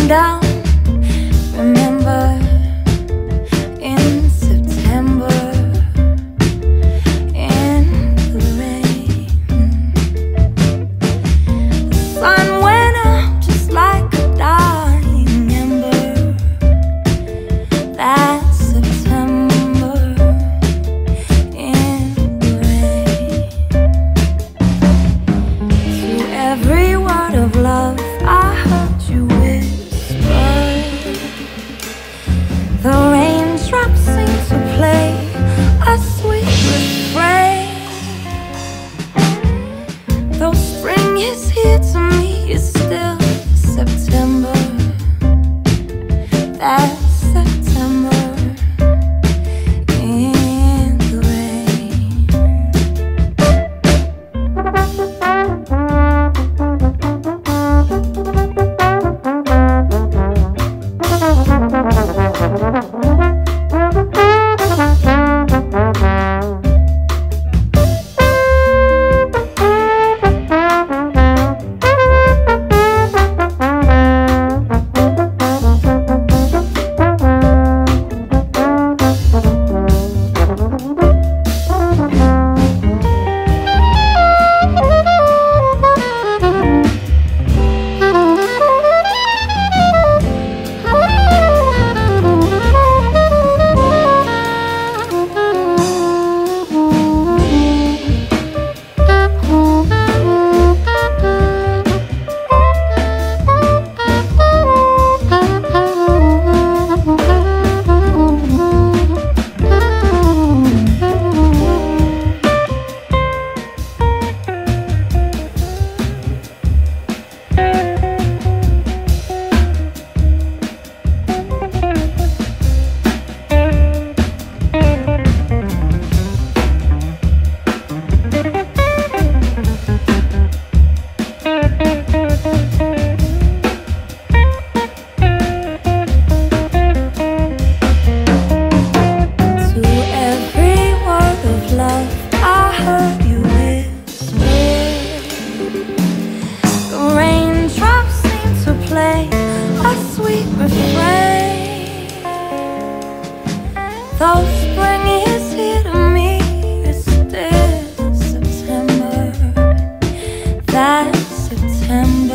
down. Remember in September, in the rain, the sun went out just like a dying ember. That September in the rain. To every word of love I heard you whisper. The raindrops seem to play a sweet refrain. Though spring is here, to me it's still September. That September in the rain. Though spring is here, to me it's still September. That September.